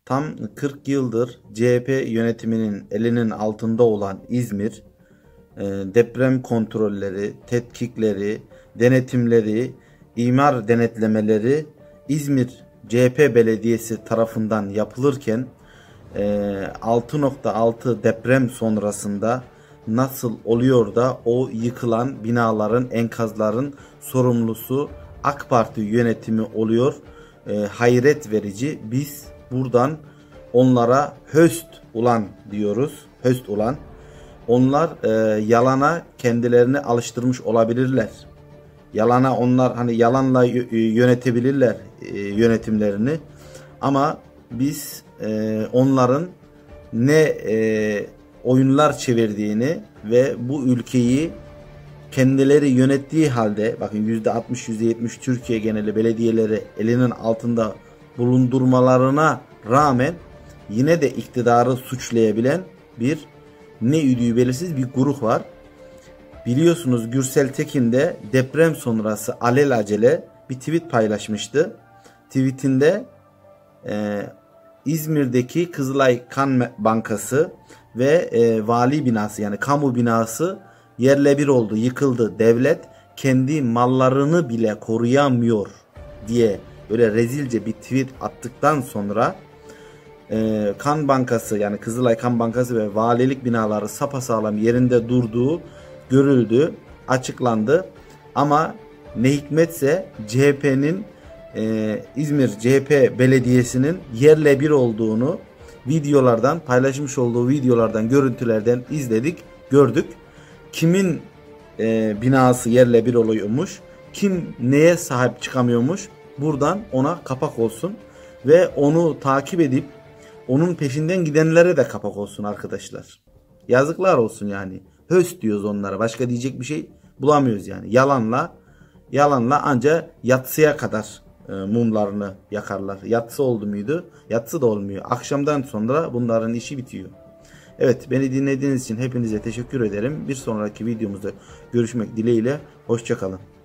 Tam 40 yıldır CHP yönetiminin elinin altında olan İzmir, deprem kontrolleri, tetkikleri, denetimleri, imar denetlemeleri İzmir CHP Belediyesi tarafından yapılırken 6.6 deprem sonrasında nasıl oluyor da o yıkılan binaların, enkazların sorumlusu AK Parti yönetimi oluyor? Hayret verici. Biz buradan onlara höst ulan diyoruz. Höst ulan. Onlar yalana kendilerini alıştırmış olabilirler. Yalana onlar hani yalanla yönetebilirler yönetimlerini. Ama biz onların ne oyunlar çevirdiğini ve bu ülkeyi kendileri yönettiği halde, bakın %60 %70 Türkiye geneli belediyeleri elinin altında bulundurmalarına rağmen yine de iktidarı suçlayabilen bir ne üdüğü belirsiz bir grup var. Biliyorsunuz Gürsel Tekin de deprem sonrası alelacele bir tweet paylaşmıştı. Tweetinde İzmir'deki Kızılay Kan Bankası ve vali binası, yani kamu binası yerle bir oldu, yıkıldı. Devlet kendi mallarını bile koruyamıyor diye böyle rezilce bir tweet attıktan sonra Kan Bankası, yani Kızılay Kan Bankası ve valilik binaları sapasağlam yerinde durduğu görüldü, açıklandı. Ama ne hikmetse CHP'nin İzmir CHP Belediyesi'nin yerle bir olduğunu videolardan, paylaşmış olduğu videolardan, görüntülerden izledik, gördük. Kimin binası yerle bir oluyormuş, kim neye sahip çıkamıyormuş, buradan ona kapak olsun ve onu takip edip onun peşinden gidenlere de kapak olsun arkadaşlar. Yazıklar olsun yani. Höst diyoruz onlara. Başka diyecek bir şey bulamıyoruz yani. Yalanla anca yatsıya kadar mumlarını yakarlar. Yatsı oldu muydu? Yatsı da olmuyor. Akşamdan sonra bunların işi bitiyor. Evet, beni dinlediğiniz için hepinize teşekkür ederim. Bir sonraki videomuzda görüşmek dileğiyle. Hoşça kalın.